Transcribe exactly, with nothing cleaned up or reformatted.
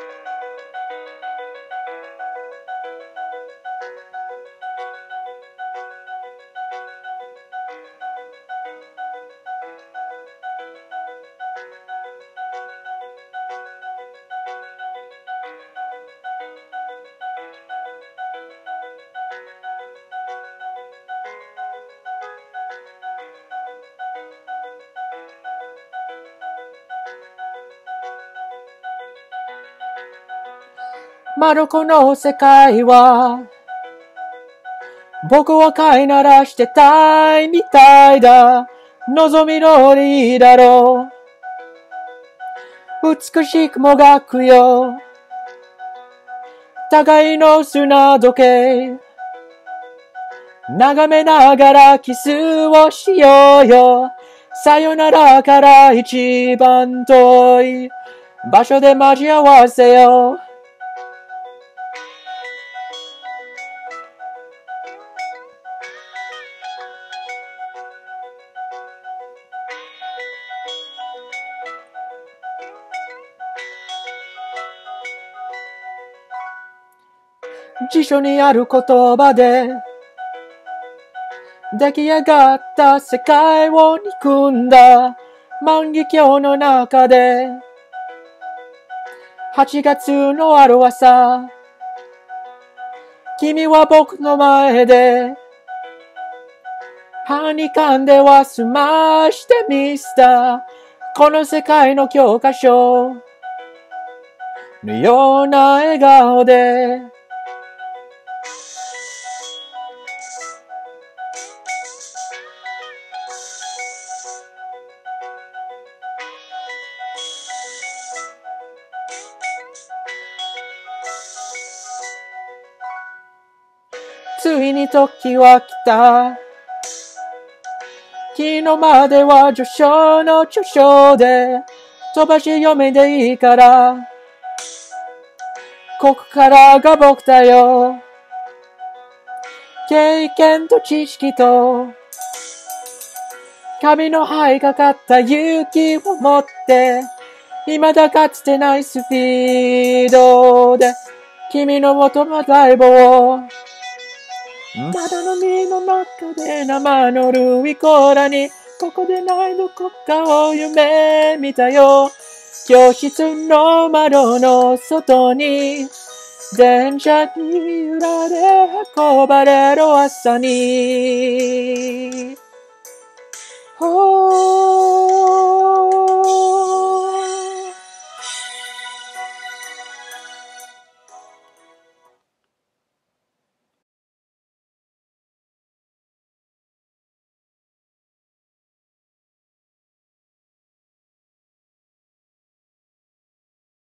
まるこの世界は僕は飼いならしてたいみたいだ。望み通りだろう。美しくもがくよ。互いの砂時計。眺めながらキスをしようよ。さよならから一番遠い場所で待ち合わせよう。辞書にある言葉で出来上がった世界を憎んだ万華鏡の中ではちがつのある朝、君は僕の前ではにかんでは済ましてみせたこの世界の教科書のような笑顔でついに時は来た。昨日までは序章の序章で飛ばし読めでいいからここからが僕だよ。経験と知識と髪の生えかかった勇気を持って未だかつてないスピードで君の元のライブをまだの実の中で生のルイコーラにここでないどこかを夢見たよ。教室の窓の外に電車に揺られ運ばれる朝に、oh